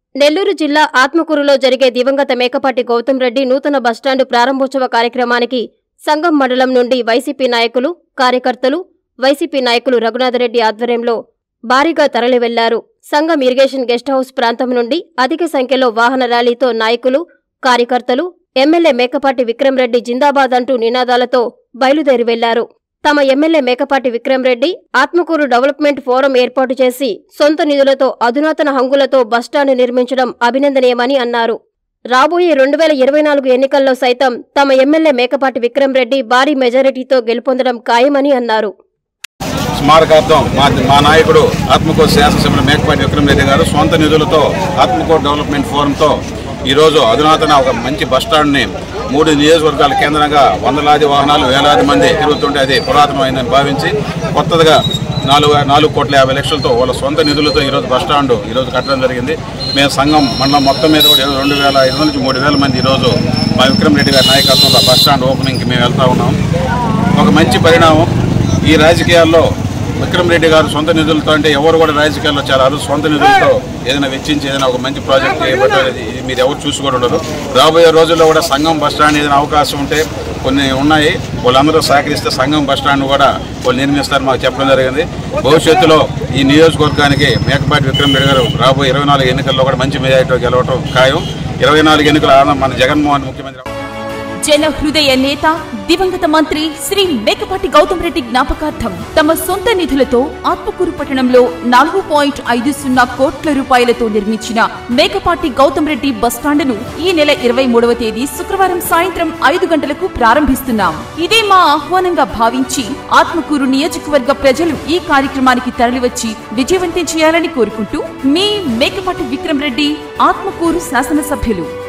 నెల్లూరు జిల్లా ఆత్మకూరులో జరిగే దివంగత మేకపాటి గౌతమ్ రెడ్డి నూతన బస్టాండు ప్రారంభోత్సవ కార్యక్రమానికి సంగం మండలం నుండి వైసీపీ నాయకులు, కార్యకర్తలు, వైసీపీ నాయకులు రఘునాథరెడ్డి ఆధ్వర్యంలో భారీగా తరలివెళ్లారు. సంగం ఇరిగేషన్ గెస్ట్ హౌస్ ప్రాంతం నుండి అధిక సంఖ్యలో వాహన ర్యాలీతో నాయకులు, కార్యకర్తలు ఎమ్మెల్యే మేకపాటి విక్రమ్ రెడ్డి జిందాబాద్ అంటూ నినాదాలతో బయలుదేరి వెళ్లారు. తమ MLA Mekapati Vikram Reddy Atmakur development forum ఏర్పాటు చేసి సొంత నిధులతో అధునాతన హంగులతో బస్టాండ్ నిర్మించడం అభినందనీయమని అన్నారు. రాబోయే 2024 ఎన్నికల్లో సైతం తమ ఎమ్మెల్యే మేకపాటి విక్రమ్ రెడ్డి భారీ మెజారిటీతో గెలుపొందడం ఖాయమని అన్నారు. స్మారకార్థం మా నాయకుడు ఆత్మకూరు శాసనసభ్యులు మేకపాటి విక్రమ్ రెడ్డి గారు సొంత నిధులతో ఆత్మకూరు డెవలప్మెంట్ ఫోరంతో ఈరోజు అధునాతన ఒక మంచి బస్టాండ్ని 3 నియోజకవర్గాల కేంద్రంగా వందలాది వాహనాలు, వేలాది మంది తిరుగుతుంటే అది పురాతనమైందని భావించి కొత్తగా 4,50,00,000 వాళ్ళ సొంత నిధులతో ఈరోజు బస్టాండ్ ఈరోజు కట్టడం జరిగింది. మేము సంఘం మండలం మొత్తం మీద కూడా 2,500 నుంచి 3,000 మంది ఈరోజు మా విక్రమ్ రెడ్డి గారి నాయకత్వంలో బస్టాండ్ ఓపెనింగ్కి మేము వెళ్తా ఉన్నాం. ఒక మంచి పరిణామం. ఈ రాజకీయాల్లో విక్రమ్ రెడ్డి గారు సొంత నిధులతో అంటే ఎవరు కూడా రాజకీయాల్లో చాలా అరుదు సొంత నిధులతో ఏదైనా వెచ్చించి ఏదైనా ఒక మంచి ప్రాజెక్ట్ చేయబట్టాలి. ఇది మీరు ఎవరు చూసి కూడా ఉండరు. రాబోయే రోజుల్లో కూడా సంఘం బస్టాండ్ ఏదైనా అవకాశం ఉంటే కొన్ని ఉన్నాయి, వాళ్ళందరూ సహకరిస్తే సంఘం బస్టాండ్ కూడా వాళ్ళు నిర్మిస్తారు మాకు చెప్పడం జరిగింది. భవిష్యత్తులో ఈ నియోజకవర్గానికి మేకపాటి విక్రమ్ రెడ్డి గారు రాబోయే 24 ఎన్నికల్లో కూడా మంచి మెజారిటీతో గెలవడం ఖాయం. 24 ఎన్నికల మన జగన్మోహన్ ముఖ్యమంత్రి జన హృదయ నేత దివంగత మంత్రి శ్రీ మేకపాటి గౌతమ్ రెడ్డి జ్ఞాపకార్థం తమ సొంత నిధులతో ఆత్మకూరు పట్టణంలో 4.50 కోట్ల రూపాయలతో నిర్మించిన మేకపాటి గౌతమ్ రెడ్డి బస్టాండును ఈ నెల 23వ తేదీ శుక్రవారం సాయంత్రం 5 గంటలకు ప్రారంభిస్తున్నాం. ఇదే మా ఆహ్వానంగా భావించి ఆత్మకూరు నియోజకవర్గ ప్రజలు ఈ కార్యక్రమానికి తరలివచ్చి విజయవంతం చేయాలని కోరుకుంటూ మీ మేకపాటి విక్రమ్ రెడ్డి, ఆత్మకూరు శాసనసభ్యులు.